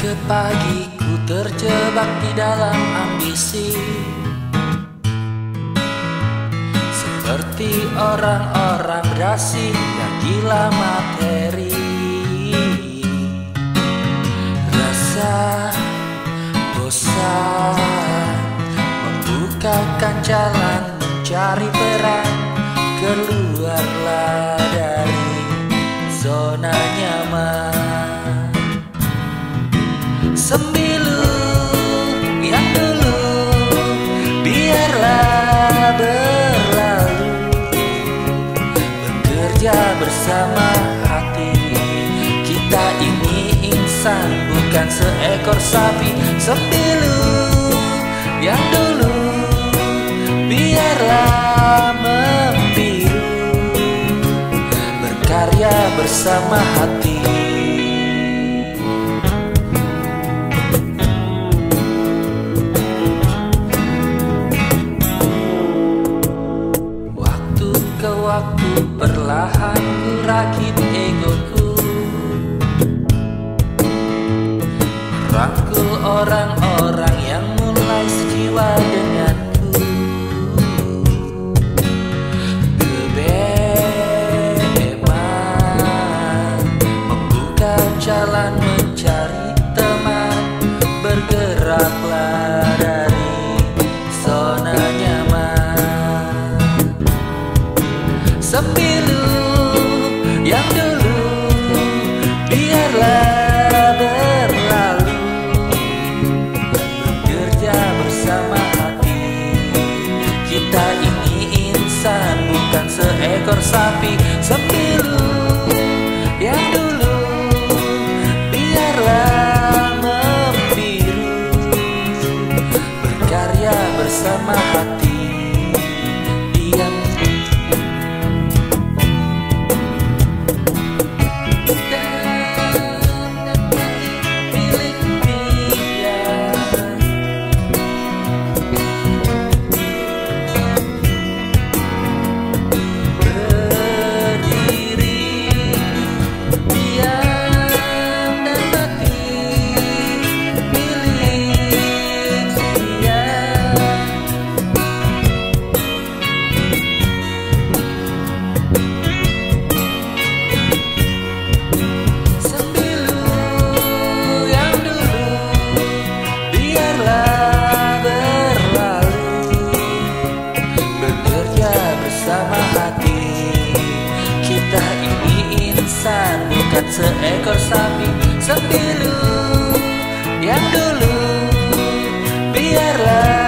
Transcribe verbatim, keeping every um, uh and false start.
ke pagi ku terjebak di dalam ambisi, seperti orang-orang berdasi yang gila materi. Rasa bosan membukakan jalan mencari peran, keluarlah dari zona nyaman. Sembilu yang dulu biarlah berlalu, bekerja bersama hati. Kita ini insan bukan seekor sapi. Sembilu yang dulu biarlah membiru, berkarya bersama hati. Waktu perlahan ku rakit egoku, merangkul orang-orang yang mulai sejiwa denganku. Kebeman membuka jalan mencari teman, bergeraklah dari zona nyaman. Sembilu yang dulu biarlah berlalu, bekerja bersama hati. Kita ini insan bukan seekor sapi. Sembilu yang dulu biarlah membiru, berkarya bersama hati. Diam bukan seekor sapi. Sembilu yang dulu biarlah